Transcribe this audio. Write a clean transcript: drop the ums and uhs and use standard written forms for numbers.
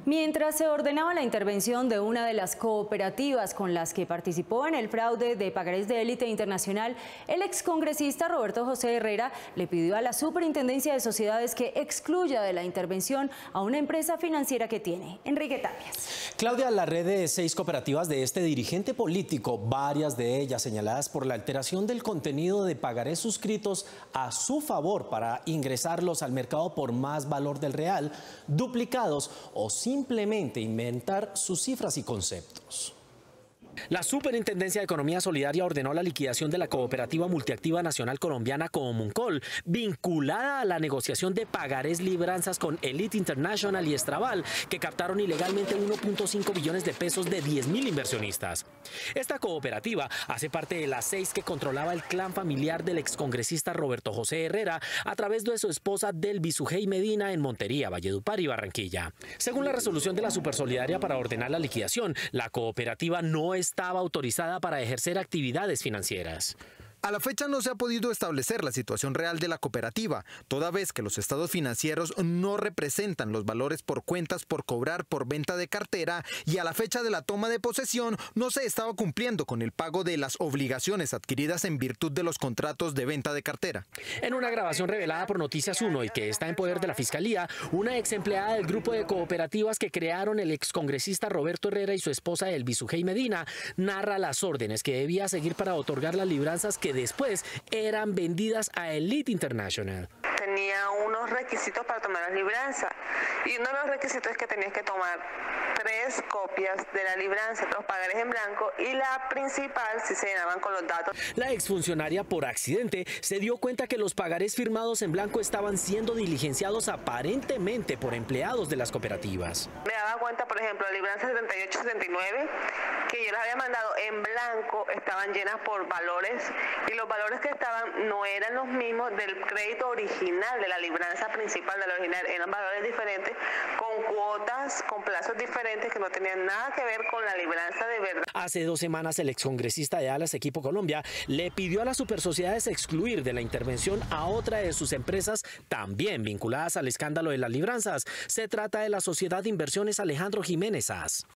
Mientras se ordenaba la intervención de una de las cooperativas con las que participó en el fraude de pagarés de élite internacional, el excongresista Roberto José Herrera le pidió a la Superintendencia de Sociedades que excluya de la intervención a una empresa financiera que tiene. Enrique Tapias. Claudia, la red de 6 cooperativas de este dirigente político, varias de ellas señaladas por la alteración del contenido de pagarés suscritos a su favor para ingresarlos al mercado por más valor del real, duplicados o simplemente inventar sus cifras y conceptos. La Superintendencia de Economía Solidaria ordenó la liquidación de la Cooperativa Multiactiva Nacional Colombiana Comuncol, vinculada a la negociación de pagarés libranzas con Elite International y Estraval, que captaron ilegalmente 1.5 billones de pesos de 10.000 inversionistas. Esta cooperativa hace parte de las 6 que controlaba el clan familiar del excongresista Roberto José Herrera a través de su esposa Delvi Sujei Medina en Montería, Valledupar y Barranquilla. Según la resolución de la Supersolidaria para ordenar la liquidación, la cooperativa no estaba autorizada para ejercer actividades financieras. A la fecha no se ha podido establecer la situación real de la cooperativa, toda vez que los estados financieros no representan los valores por cuentas por cobrar por venta de cartera y a la fecha de la toma de posesión no se estaba cumpliendo con el pago de las obligaciones adquiridas en virtud de los contratos de venta de cartera. En una grabación revelada por Noticias 1 y que está en poder de la Fiscalía, una ex empleada del grupo de cooperativas que crearon el excongresista Roberto Herrera y su esposa Delvi Sujei Medina narra las órdenes que debía seguir para otorgar las libranzas que después eran vendidas a Elite International. Tenía unos requisitos para tomar la libranza y uno de los requisitos es que tenías que tomar 3 copias de la libranza, los pagarés en blanco y la principal si se llenaban con los datos. La exfuncionaria por accidente se dio cuenta que los pagarés firmados en blanco estaban siendo diligenciados aparentemente por empleados de las cooperativas. Me daba cuenta, por ejemplo, la libranza 78-79, que yo las había mandado en blanco, estaban llenas por valores y los valores que estaban no eran los mismos del crédito original de la libranza principal de la original, eran valores diferentes, con cuotas, con plazos diferentes que no tenían nada que ver con la libranza de verdad. Hace 2 semanas el excongresista de Alas Equipo Colombia le pidió a las supersociedades excluir de la intervención a otra de sus empresas también vinculadas al escándalo de las libranzas. Se trata de la Sociedad de Inversiones Alejandro Jiménez AS.